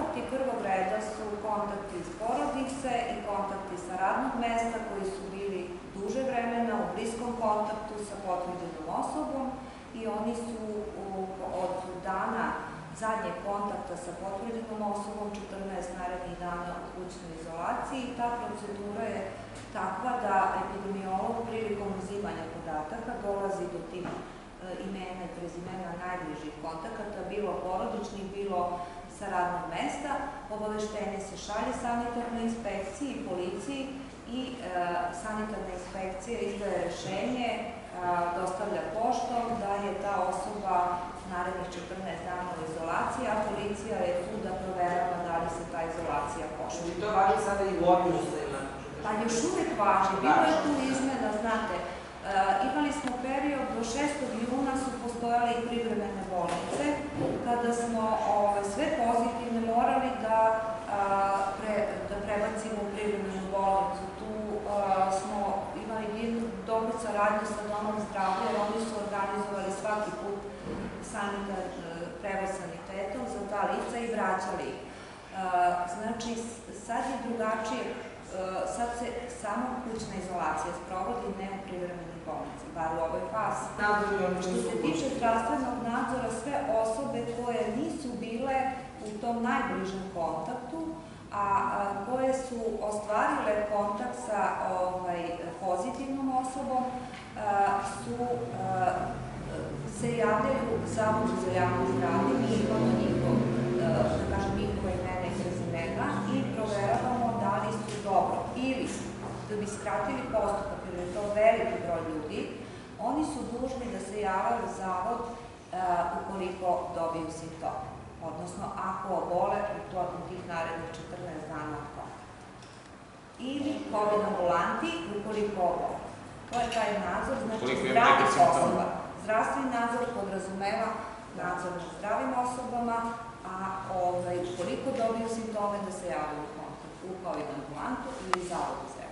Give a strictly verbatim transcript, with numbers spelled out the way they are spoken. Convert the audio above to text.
kontakti prvog reda su kontakti iz porodice i kontakti sa radnog mesta koji su bili duže vremena u bliskom kontaktu sa potvrđenom osobom i oni su od dana zadnjeg kontakta sa potvrđenom osobom četrnaest narednih dana u kućnoj izolaciji i ta procedura je takva da epidemiolog prilikom uzimanja podataka dolazi do tih imena i prezimena najbližih kontakata, bilo porodičnih, bilo sa radnog mesta. Obaveštenje se šalje sanitarnoj inspekciji i policiji i sanitarna inspekcija izdaje rešenje, dostavlja poštom da je ta osoba narednih četrnaest dana u izolaciji, a policija je tu da proverava da li se ta izolacija poštuje. I to važi sada i u ovim uslovima? Pa još uvek važi. Bilo je tu izmena, znate, imali smo period do šestog juna su postojale i privremene bolnice, kada smo sve pozitivne morali da prebacimo u privremenu bolnicu. Tu smo imali dobru saradnju sa domom zdravlja, jer oni su organizovali svaki put prevoz sanitetom za ta lica i vraćali ih. Znači, sad je drugačije. Sad se samo kućna izolacija sprovodi, ne u privremenih bolnica, bar u ovoj fazi. Što se tiče zdravstvenog nadzora, sve osobe koje nisu bile u tom najbližem kontaktu, a koje su ostvarile kontakt sa pozitivnom osobom, se javljaju u Zavodu za javno zdravlje, mi imamo njihove imena i prezimena i proveravamo da li su dobro. Ili, da bi skratili postupak, jer je to veliki broj ljudi, oni su dužni da se javaju u zavod ukoliko dobiju simptome. Odnosno, ako obole u tih narednih četrnaest dana od kontakta. Ili COVID ambulanti ukoliko obole. To je taj nadzor, znači zdravih osoba. Zdravstveni nadzor podrazumeva nadzor na zdravim osobama, a ukoliko dobiju simptome da se javaju u COVID ambulantu ili zavodu za